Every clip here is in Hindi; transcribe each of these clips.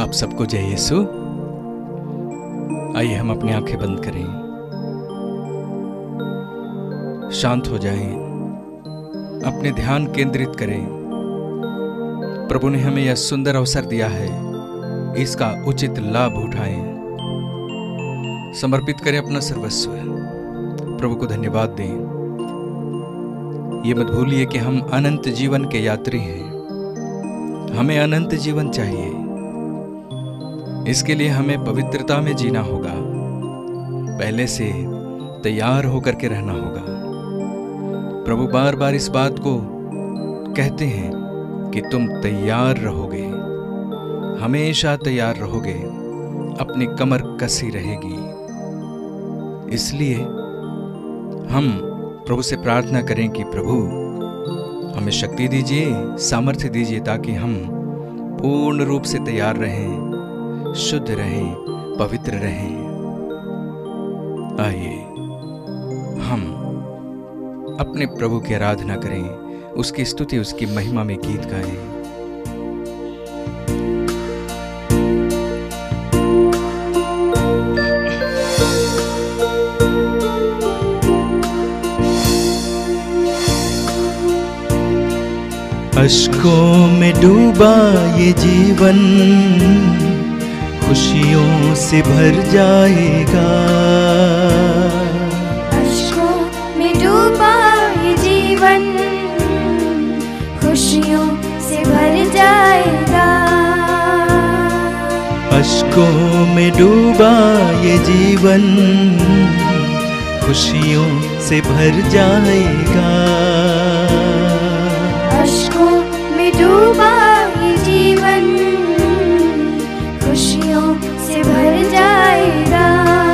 आप सबको जय यीशु। आइए हम अपनी आंखें बंद करें, शांत हो जाएं, अपने ध्यान केंद्रित करें। प्रभु ने हमें यह सुंदर अवसर दिया है, इसका उचित लाभ उठाएं। समर्पित करें अपना सर्वस्व, प्रभु को धन्यवाद दें। ये मत भूलिए कि हम अनंत जीवन के यात्री हैं, हमें अनंत जीवन चाहिए। इसके लिए हमें पवित्रता में जीना होगा, पहले से तैयार होकर के रहना होगा। प्रभु बार बार इस बात को कहते हैं कि तुम तैयार रहोगे, हमेशा तैयार रहोगे, अपनी कमर कसी रहेगी। इसलिए हम प्रभु से प्रार्थना करें कि प्रभु हमें शक्ति दीजिए, सामर्थ्य दीजिए, ताकि हम पूर्ण रूप से तैयार रहें, शुद्ध रहें, पवित्र रहें। आइए हम अपने प्रभु की आराधना करें, उसकी स्तुति, उसकी महिमा में गीत गाएं। अश्कों में डूबा ये जीवन खुशियों से भर जाएगा। अश्कों में डूबा ये जीवन खुशियों से भर जाएगा। अश्कों में डूबा ये जीवन खुशियों से भर जाएगा। अश्कों में डूबा ये जीवन खुशियों से भर जाएगा।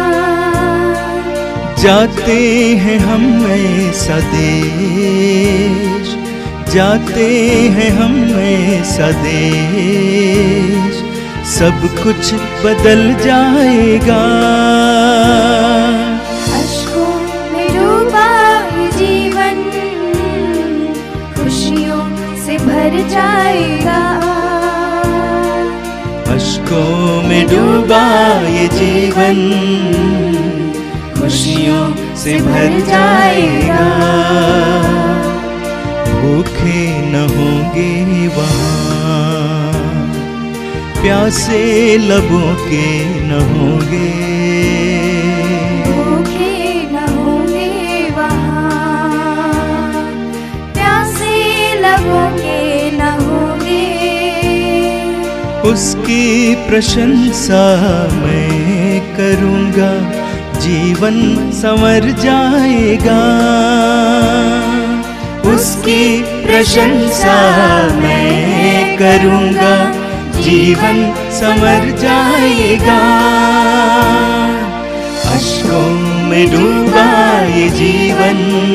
जाते हैं हम ऐसा देश, जाते हैं हम ऐसा देश, सब कुछ बदल जाएगा। अश्कों में डूबा ये जीवन खुशियों से भर जाएगा। अश्कों में डूबा ये जीवन खुशियों से भर जाएगा। भूखे न होंगे वहाँ, प्यासे लबों के न होंगे। भूखे न होंगे वहाँ, प्यासे लबों के न होंगे। उसकी प्रशंसा मैं करूँगा, जीवन संवर जाएगा। उसकी प्रशंसा मैं करूँगा, जीवन संवर जाएगा। अश्कों में डूबा ये जीवन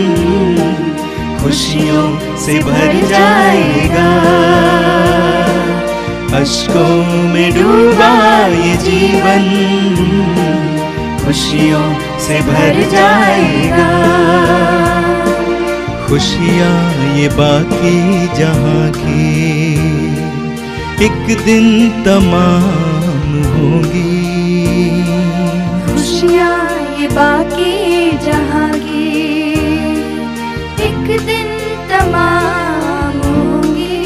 खुशियों से भर जाएगा। अश्कों में डूबा ये जीवन खुशियों से भर जाएगा। खुशियाँ ये बाकी जहाँ की एक दिन तमाम होंगी। खुशियाँ ये बाकी जहाँ की एक दिन तमाम होंगी।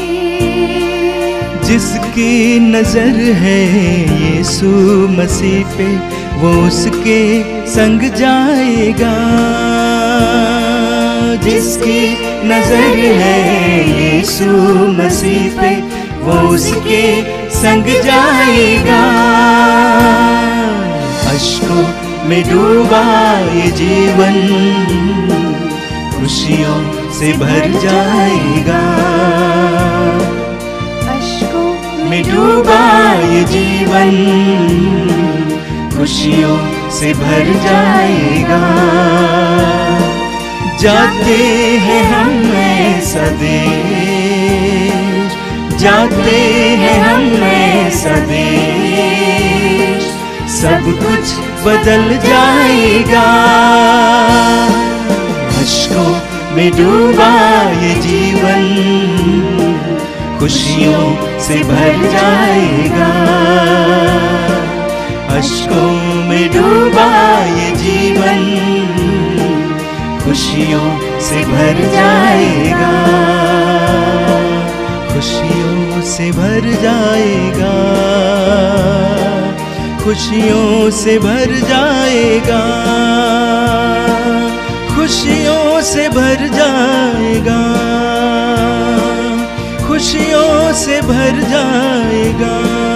जिसकी नजर है यीशु मसीह पे, वो उसके संग जाएगा। जिसकी नजर है यीशु मसीह पे, वो उसके संग जाएगा। अश्कों में डूबा ये जीवन खुशियों से भर जाएगा। अश्कों में डूबा ये जीवन खुशियों से भर जाएगा। जाते हैं हम ऐसा देश, जाते हैं हम ऐसा देश, सब कुछ बदल जाएगा। अश्कों में डूबा ये जीवन खुशियों से भर जाएगा। खुशियों से भर जाएगा, खुशियों से भर जाएगा, खुशियों से भर जाएगा, खुशियों से भर जाएगा, खुशियों से भर जाएगा।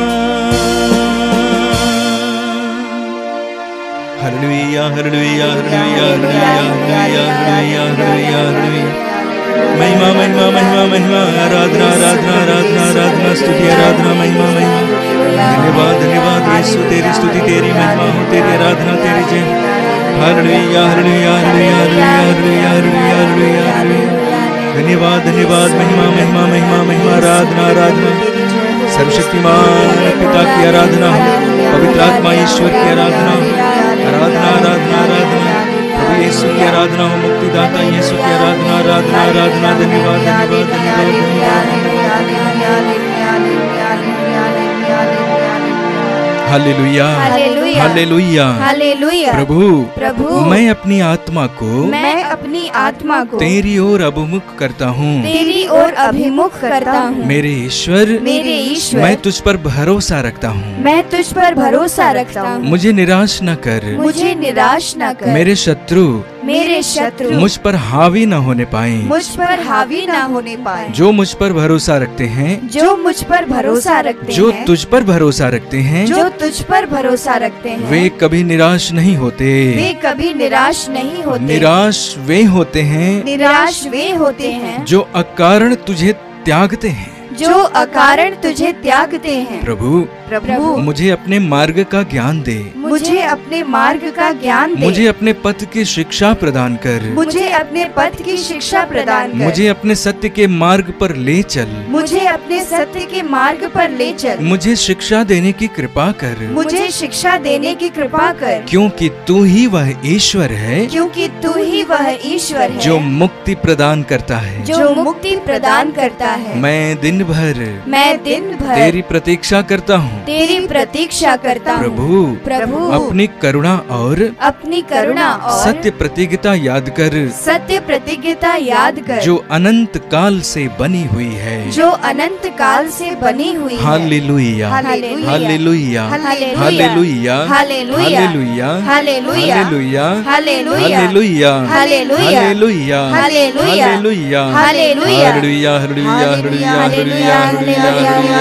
Hallelujah hallelujah hallelujah hallelujah hallelujah hallelujah. महिमा महिमा महिमा महिमा, आराधना आराधना आराधना आराधना, स्तुति आराधना, महिमा महिमा। धन्यवाद धन्यवाद यीशु, तेरी स्तुति तेरी महिमा हो, तेरी आराधना तेरी जय। Hallelujah hallelujah hallelujah hallelujah hallelujah hallelujah hallelujah. धन्यवाद धन्यवाद, महिमा महिमा महिमा महिमा, आराधना आराधना। सर्वशक्तिमान पिता की आराधना, पवित्र आत्मा ईश्वर की आराधना, आराधना आराधना आराधना। प्रभु यीशु की आराधना हो, मुक्तिदाता यीशु की आराधना आराधना आराधना। धन्यवाद धन्यवाद धन्यवाद। Hallelujah hallelujah hallelujah. प्रभु प्रभु मैं अपनी आत्मा को, मैं अपनी आत्मा को तेरी ओर अभिमुख करता हूँ, तेरी ओर अभिमुख करता हूँ। मेरे ईश्वर मैं तुझ पर भरोसा रखता हूँ, मैं तुझ पर भरोसा रखता हूँ। मुझे निराश न कर, मुझे निराश न कर। मेरे शत्रु मुझ पर हावी न होने पाए, मुझ पर हावी न होने पाए। जो मुझ पर भरोसा रखते हैं, जो मुझ पर भरोसा रखते हैं, जो तुझ पर भरोसा रखते हैं, जो तुझ पर भरोसा रखते हैं, वे कभी निराश नहीं होते, वे कभी निराश नहीं होते। निराश वे होते हैं, निराश वे होते हैं जो अकारण तुझे त्यागते हैं, जो अकारण तुझे त्यागते हैं। प्रभु प्रभु मुझे अपने मार्ग का ज्ञान दे, मुझे अपने मार्ग का ज्ञान दे। मुझे अपने पथ की शिक्षा प्रदान कर, मुझे अपने पथ की शिक्षा प्रदान कर। मुझे अपने सत्य के मार्ग पर ले चल, मुझे अपने सत्य के मार्ग पर ले चल। मुझे शिक्षा देने की कृपा कर, मुझे शिक्षा देने की कृपा कर। क्योंकि तू ही वह ईश्वर है, क्योंकि तू ही वह ईश्वर है जो मुक्ति प्रदान करता है, जो मुक्ति प्रदान करता है। मैं दिन भर तेरी प्रतीक्षा करता हूँ, तेरी प्रतीक्षा करता हूँ। प्रभु अपनी करुणा और सत्य प्रतिज्ञता याद कर, सत्य प्रतिज्ञता याद कर, जो अनंत काल से बनी हुई है, जो अनंत काल से बनी हुई है। Hallelujah hallelujah hallelujah hallelujah hallelujah hallelujah hallelujah hallelujah hallelujah hallelujah hallelujah hallelujah hallelujah hallelujah hallelujah hallelujah hallelujah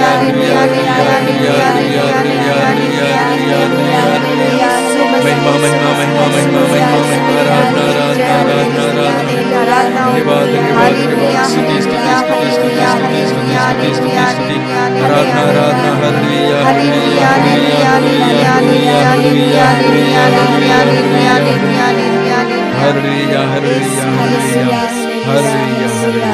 महिमा महिमा महिमा महिमा महिमा महिमा, आराधना आराधना आराधना आराधना। धन्यवाद धन्यवाद धन्यवाद, स्तुति स्तुति स्तुति स्तुति स्तुति स्तुति स्तुति, आराधना आराधना। Hallelujah hallelujah hallelujah hallelujah hallelujah hallelujah hallelujah.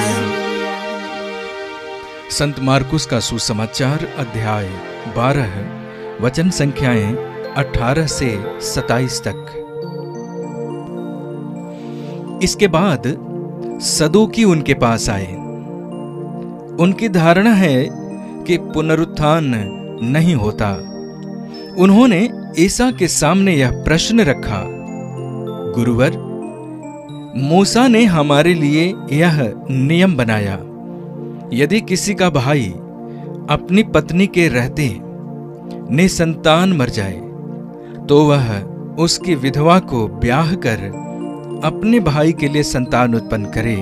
संत मार्कुस का सुसमाचार अध्याय 12 वचन संख्याएं 18 से 27 तक। इसके बाद सदूकी उनके पास आए। उनकी धारणा है कि पुनरुत्थान नहीं होता। उन्होंने ईसा के सामने यह प्रश्न रखा, गुरुवर, मूसा ने हमारे लिए यह नियम बनाया, यदि किसी का भाई अपनी पत्नी के रहते निसंतान मर जाए तो वह उसकी विधवा को ब्याह कर अपने भाई के लिए संतान उत्पन्न करे।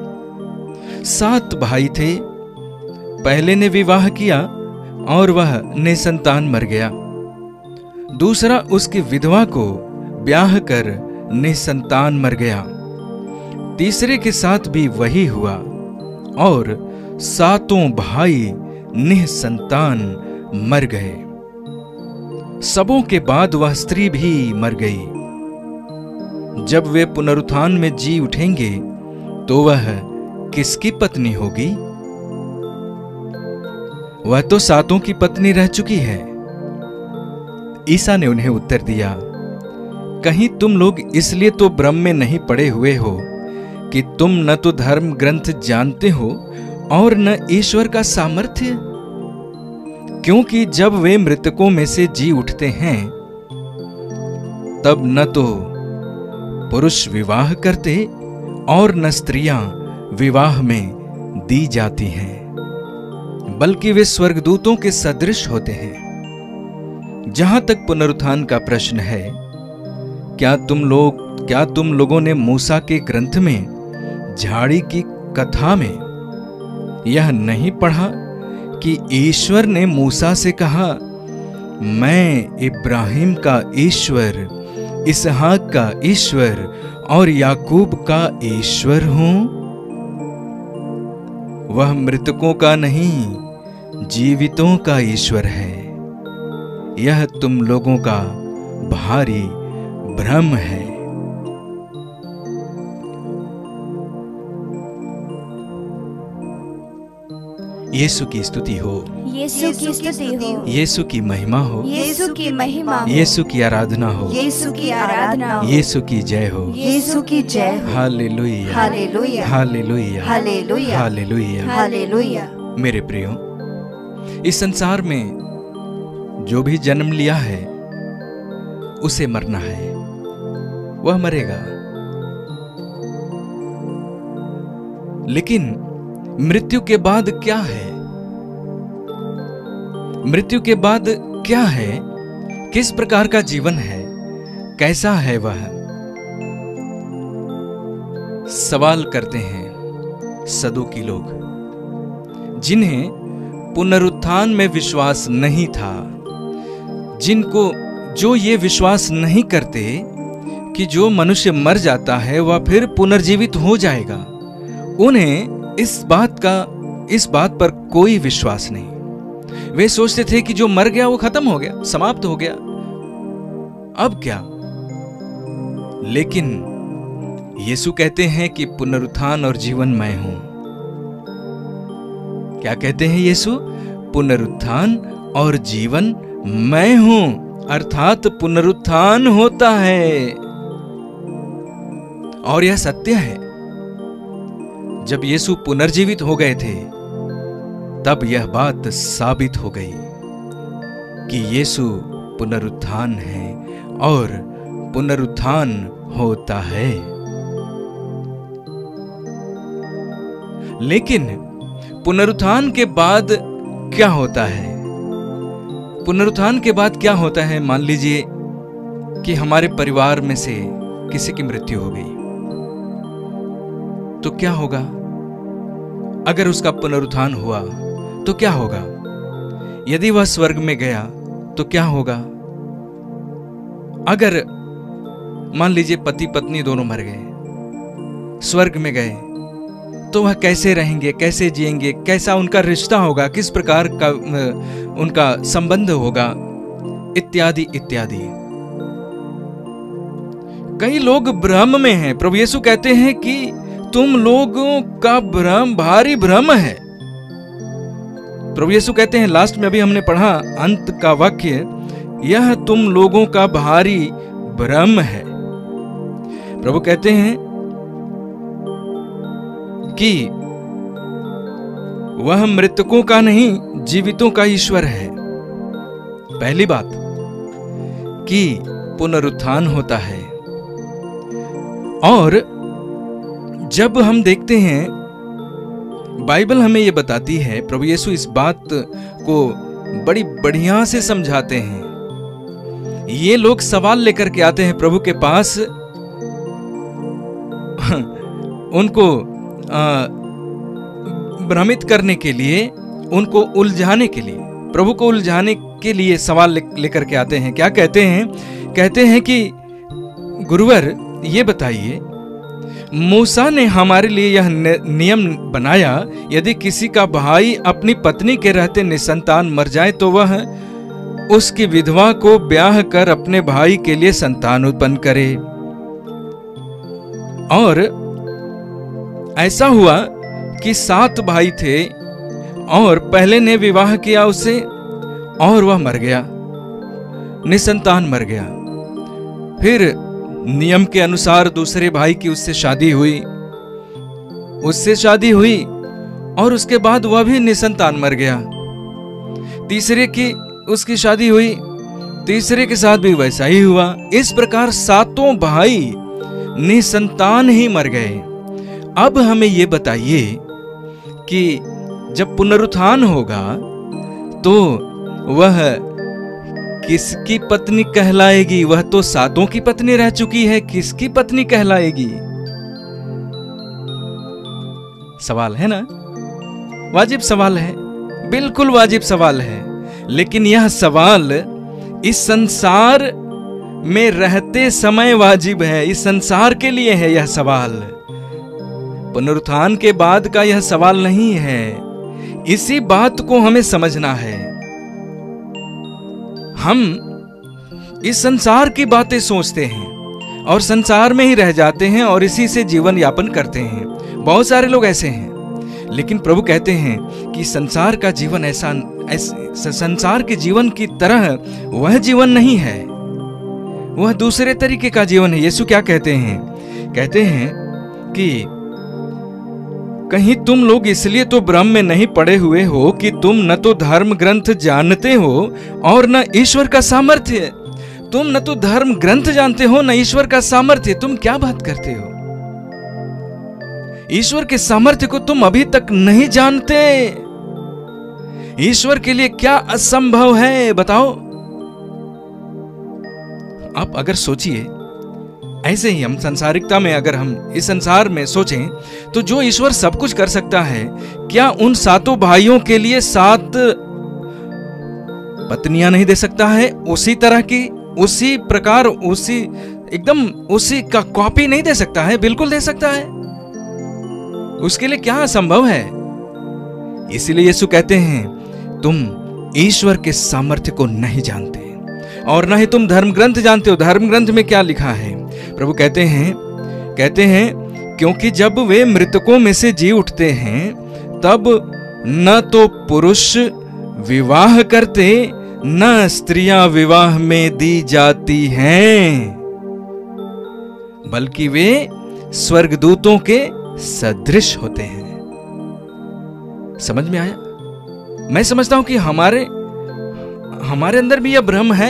7 भाई थे। पहले ने विवाह किया और वह निसंतान मर गया। दूसरा उसकी विधवा को ब्याह कर निसंतान मर गया। तीसरे के साथ भी वही हुआ और 7 भाई निसंतान मर गए। सबों के बाद वह स्त्री भी मर गई। जब वे पुनरुत्थान में जी उठेंगे तो वह किसकी पत्नी होगी? वह तो 7 की पत्नी रह चुकी है। ईसा ने उन्हें उत्तर दिया, कहीं तुम लोग इसलिए तो भ्रम में नहीं पड़े हुए हो कि तुम न तो धर्म ग्रंथ जानते हो और न ईश्वर का सामर्थ्य? क्योंकि जब वे मृतकों में से जी उठते हैं तब न तो पुरुष विवाह करते और न स्त्रियां विवाह में दी जाती हैं, बल्कि वे स्वर्गदूतों के सदृश होते हैं। जहां तक पुनरुत्थान का प्रश्न है, क्या तुम लोगों ने मूसा के ग्रंथ में झाड़ी की कथा में यह नहीं पढ़ा कि ईश्वर ने मूसा से कहा, मैं इब्राहिम का ईश्वर, इसहाक का ईश्वर और याकूब का ईश्वर हूं? वह मृतकों का नहीं, जीवितों का ईश्वर है। यह तुम लोगों का भारी भ्रम है। यीशु की स्तुति हो, यीशु की स्तुति हो, यीशु की महिमा हो, यीशु की महिमा हो, यीशु की आराधना हो, यीशु की आराधना हो, यीशु की जय हो, यीशु की जय हो। Hallelujah, hallelujah, hallelujah, hallelujah, hallelujah. Hallelujah. मेरे प्रियो, इस संसार में जो भी जन्म लिया है उसे मरना है, वह मरेगा। लेकिन मृत्यु के बाद क्या है? मृत्यु के बाद क्या है? किस प्रकार का जीवन है? कैसा है वह? सवाल करते हैं सदूकी लोग, जिन्हें पुनरुत्थान में विश्वास नहीं था, जो ये विश्वास नहीं करते कि जो मनुष्य मर जाता है वह फिर पुनर्जीवित हो जाएगा। उन्हें इस बात पर कोई विश्वास नहीं। वे सोचते थे कि जो मर गया वो खत्म हो गया, समाप्त हो गया, अब क्या? लेकिन यीशु कहते हैं कि पुनरुत्थान और जीवन मैं हूं। क्या कहते हैं यीशु? पुनरुत्थान और जीवन मैं हूं, अर्थात पुनरुत्थान होता है। और यह सत्य है। जब यीशु पुनर्जीवित हो गए थे, तब यह बात साबित हो गई कि यीशु पुनरुत्थान है और पुनरुत्थान होता है। लेकिन पुनरुत्थान के बाद क्या होता है? पुनरुत्थान के बाद क्या होता है? मान लीजिए कि हमारे परिवार में से किसी की मृत्यु हो गई, तो क्या होगा? अगर उसका पुनरुत्थान हुआ तो क्या होगा? यदि वह स्वर्ग में गया तो क्या होगा? अगर मान लीजिए पति पत्नी दोनों मर गए, स्वर्ग में गए, तो वह कैसे रहेंगे, कैसे जिएंगे, कैसा उनका रिश्ता होगा, किस प्रकार का उनका संबंध होगा, इत्यादि इत्यादि। कई लोग भ्रम में हैं। प्रभु यीशु कहते हैं कि तुम लोगों का भ्रम भारी भ्रम है। प्रभु यीशु कहते हैं, लास्ट में अभी हमने पढ़ा अंत का वाक्य, यह तुम लोगों का भारी भ्रम है। प्रभु कहते हैं कि वह मृतकों का नहीं, जीवितों का ईश्वर है। पहली बात कि पुनरुत्थान होता है। और जब हम देखते हैं, बाइबल हमें यह बताती है, प्रभु यीशु इस बात को बड़ी बढ़िया से समझाते हैं। ये लोग सवाल लेकर के आते हैं प्रभु के पास, उनको भ्रमित करने के लिए, उनको उलझाने के लिए, प्रभु को उलझाने के लिए सवाल लेकर के आते हैं। क्या कहते हैं? कहते हैं कि गुरुवर ये बताइए, मूसा ने हमारे लिए यह नियम बनाया, यदि किसी का भाई अपनी पत्नी के रहते निसंतान मर जाए तो वह उसकी विधवा को ब्याह कर अपने भाई के लिए संतान उत्पन्न करे। और ऐसा हुआ कि 7 भाई थे और पहले ने विवाह किया उससे और वह मर गया, निसंतान मर गया। फिर नियम के अनुसार दूसरे भाई की उससे शादी हुई और उसके बाद वह भी निसंतान मर गया। तीसरे की उसकी शादी हुई, तीसरे के साथ भी वैसा ही हुआ। इस प्रकार 7 भाई निसंतान ही मर गए। अब हमें ये बताइए कि जब पुनरुत्थान होगा तो वह किसकी पत्नी कहलाएगी? वह तो सातों की पत्नी रह चुकी है, किसकी पत्नी कहलाएगी? सवाल है ना, वाजिब सवाल है, बिल्कुल वाजिब सवाल है। लेकिन यह सवाल इस संसार में रहते समय वाजिब है, इस संसार के लिए है यह सवाल, पुनरुत्थान के बाद का यह सवाल नहीं है। इसी बात को हमें समझना है। हम इस संसार की बातें सोचते हैं और संसार में ही रह जाते हैं और इसी से जीवन यापन करते हैं। बहुत सारे लोग ऐसे हैं, लेकिन प्रभु कहते हैं कि संसार का जीवन ऐसा संसार के जीवन की तरह वह जीवन नहीं है, वह दूसरे तरीके का जीवन है। यीशु क्या कहते हैं? कहते हैं कि कहीं तुम लोग इसलिए तो भ्रम में नहीं पड़े हुए हो कि तुम न तो धर्म ग्रंथ जानते हो और न ईश्वर का सामर्थ्य। तुम न तो धर्म ग्रंथ जानते हो न ईश्वर का सामर्थ्य। तुम क्या बात करते हो? ईश्वर के सामर्थ्य को तुम अभी तक नहीं जानते। ईश्वर के लिए क्या असंभव है बताओ? आप अगर सोचिए, ऐसे ही हम संसारिकता में अगर हम इस संसार में सोचें तो जो ईश्वर सब कुछ कर सकता है, क्या उन सातों भाइयों के लिए 7 पत्नियां नहीं दे सकता है? उसी तरह की, उसी प्रकार, उसी एकदम उसी का कॉपी नहीं दे सकता है? बिल्कुल दे सकता है। उसके लिए क्या असंभव है? इसीलिए यीशु कहते हैं तुम ईश्वर के सामर्थ्य को नहीं जानते और न ही तुम धर्म ग्रंथ जानते हो। धर्म ग्रंथ में क्या लिखा है? प्रभु कहते हैं क्योंकि जब वे मृतकों में से जी उठते हैं तब न तो पुरुष विवाह करते न स्त्रियां विवाह में दी जाती हैं, बल्कि वे स्वर्गदूतों के सदृश होते हैं। समझ में आया? मैं समझता हूं कि हमारे अंदर भी यह भ्रम है।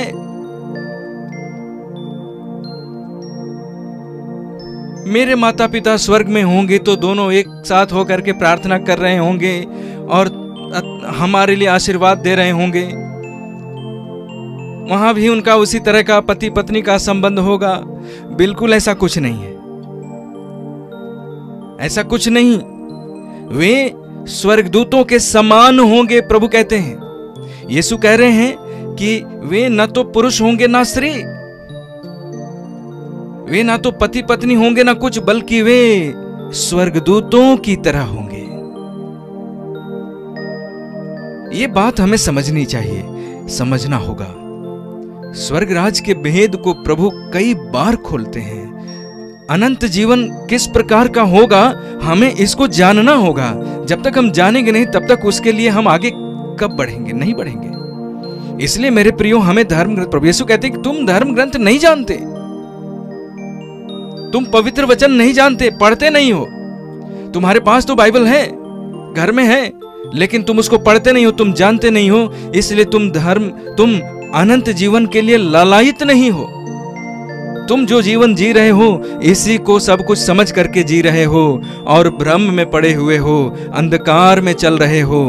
मेरे माता पिता स्वर्ग में होंगे तो दोनों एक साथ होकर के प्रार्थना कर रहे होंगे और हमारे लिए आशीर्वाद दे रहे होंगे। वहां भी उनका उसी तरह का पति पत्नी का संबंध होगा। बिल्कुल ऐसा कुछ नहीं है, ऐसा कुछ नहीं। वे स्वर्गदूतों के समान होंगे। प्रभु कहते हैं, यीशु कह रहे हैं कि वे न तो पुरुष होंगे ना स्त्री, वे ना तो पति पत्नी होंगे ना कुछ, बल्कि वे स्वर्गदूतों की तरह होंगे। ये बात हमें समझनी चाहिए, समझना होगा। स्वर्ग राज के भेद को प्रभु कई बार खोलते हैं। अनंत जीवन किस प्रकार का होगा हमें इसको जानना होगा। जब तक हम जानेंगे नहीं तब तक उसके लिए हम आगे कब बढ़ेंगे? नहीं बढ़ेंगे। इसलिए मेरे प्रियो, हमें धर्म ग्रंथ, प्रभु यीशु कहते हैं कि तुम धर्म ग्रंथ नहीं जानते, तुम पवित्र वचन नहीं जानते, पढ़ते नहीं हो। तुम्हारे पास तो बाइबल है, घर में है, लेकिन तुम उसको पढ़ते नहीं हो, तुम जानते नहीं हो। इसलिए तुम अनंत जीवन के लिए लालायित नहीं हो। तुम जो जीवन जी रहे हो इसी को सब कुछ समझ करके जी रहे हो और भ्रम में पड़े हुए हो, अंधकार में चल रहे हो।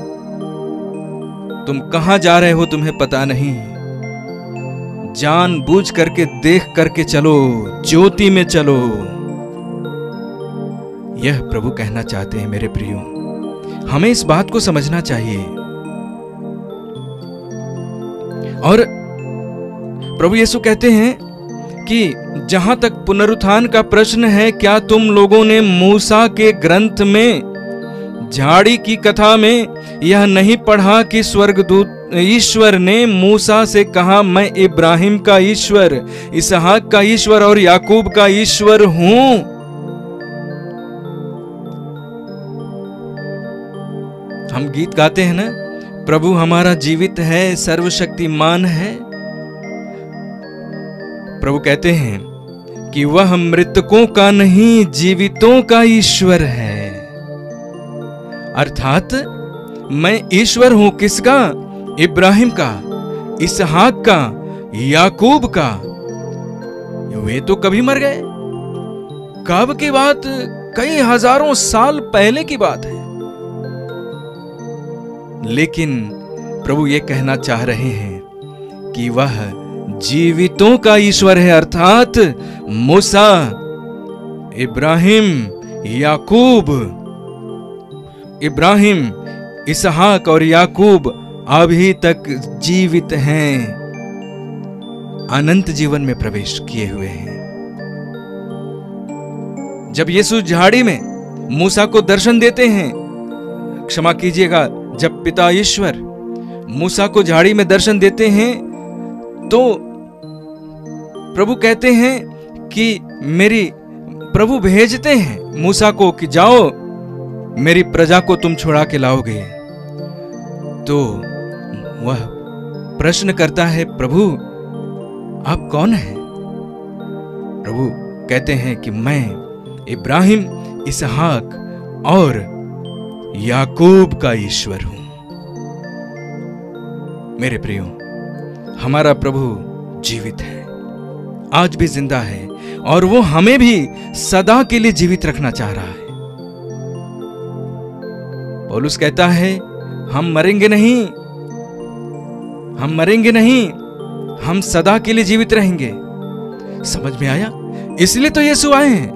तुम कहां जा रहे हो तुम्हें पता नहीं। जानबूझ करके देख करके चलो, ज्योति में चलो। यह प्रभु कहना चाहते हैं मेरे प्रियो। हमें इस बात को समझना चाहिए। और प्रभु यीशु कहते हैं कि जहां तक पुनरुत्थान का प्रश्न है, क्या तुम लोगों ने मूसा के ग्रंथ में झाड़ी की कथा में यह नहीं पढ़ा कि स्वर्गदूत ईश्वर ने मूसा से कहा, मैं इब्राहिम का ईश्वर, इसहाक का ईश्वर और याकूब का ईश्वर हूं। हम गीत गाते हैं ना, प्रभु हमारा जीवित है, सर्वशक्तिमान है। प्रभु कहते हैं कि वह मृतकों का नहीं, जीवितों का ईश्वर है। अर्थात मैं ईश्वर हूं किसका? इब्राहिम का, इसहाक का, याकूब का। वे तो कभी मर गए, कब की बात, कई हजारों साल पहले की बात है। लेकिन प्रभु ये कहना चाह रहे हैं कि वह जीवितों का ईश्वर है, अर्थात मूसा, इब्राहिम, याकूब। इब्राहिम, इसहाक और याकूब अभी तक जीवित हैं, अनंत जीवन में प्रवेश किए हुए हैं। जब यीशु झाड़ी में मूसा को दर्शन देते हैं, क्षमा कीजिएगा, जब पिता ईश्वर मूसा को झाड़ी में दर्शन देते हैं तो प्रभु कहते हैं कि प्रभु भेजते हैं मूसा को कि जाओ मेरी प्रजा को तुम छुड़ा के लाओगे। तो वह प्रश्न करता है, प्रभु आप कौन हैं? प्रभु कहते हैं कि मैं इब्राहिम, इसहाक और याकूब का ईश्वर हूं। मेरे प्रियो, हमारा प्रभु जीवित है, आज भी जिंदा है, और वो हमें भी सदा के लिए जीवित रखना चाह रहा है। पौलुस कहता है, हम मरेंगे नहीं, हम मरेंगे नहीं, हम सदा के लिए जीवित रहेंगे। समझ में आया? इसलिए तो यीशु आए हैं।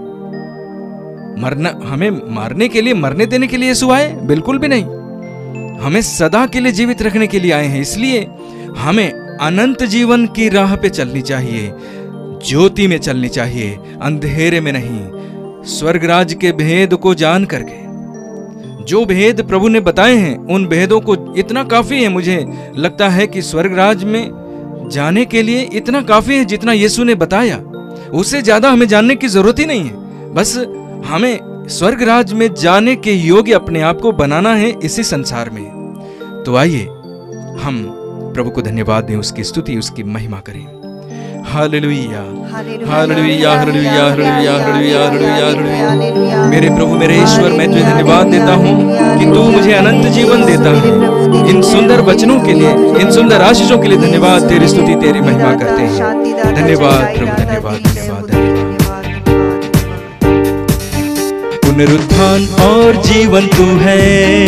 हमें मारने के लिए, मरने देने के लिए यीशु आए? बिल्कुल भी नहीं। हमें सदा के लिए जीवित रखने के लिए आए हैं। इसलिए हमें अनंत जीवन की राह पे चलनी चाहिए, ज्योति में चलनी चाहिए, अंधेरे में नहीं। स्वर्गराज के भेद को जान करके, जो भेद प्रभु ने बताए हैं, उन भेदों को इतना काफी है। मुझे लगता है कि स्वर्गराज में जाने के लिए इतना काफी है जितना यीशु ने बताया। उससे ज्यादा हमें जानने की जरूरत ही नहीं है। बस हमें स्वर्गराज में जाने के योग्य अपने आप को बनाना है इसी संसार में। तो आइए हम प्रभु को धन्यवाद दें, उसकी स्तुति, उसकी महिमा करें। Hallelujah, hallelujah, hallelujah, hallelujah, hallelujah, hallelujah. मेरे प्रभु, मेरे ईश्वर, मैं तुझे धन्यवाद देता हूँ कि तू मुझे अनंत जीवन देता है। इन सुंदर वचनों के लिए, इन सुंदर आशीषों के लिए धन्यवाद। तेरी स्तुति, तेरी महिमा करते हैं। धन्यवाद प्रभु, धन्यवाद, धन्यवाद, धन्यवाद। पुनरुत्थान और जीवन तू है,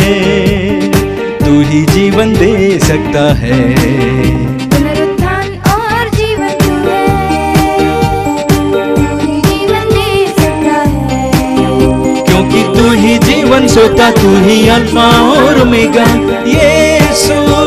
तू ही जीवन दे सकता है। पुनरुत्थान और जीवन तू है, तू ही जीवन दे सकता है। क्योंकि तू ही जीवन सोता, तू ही अल्फा और ओमेगा। यीशु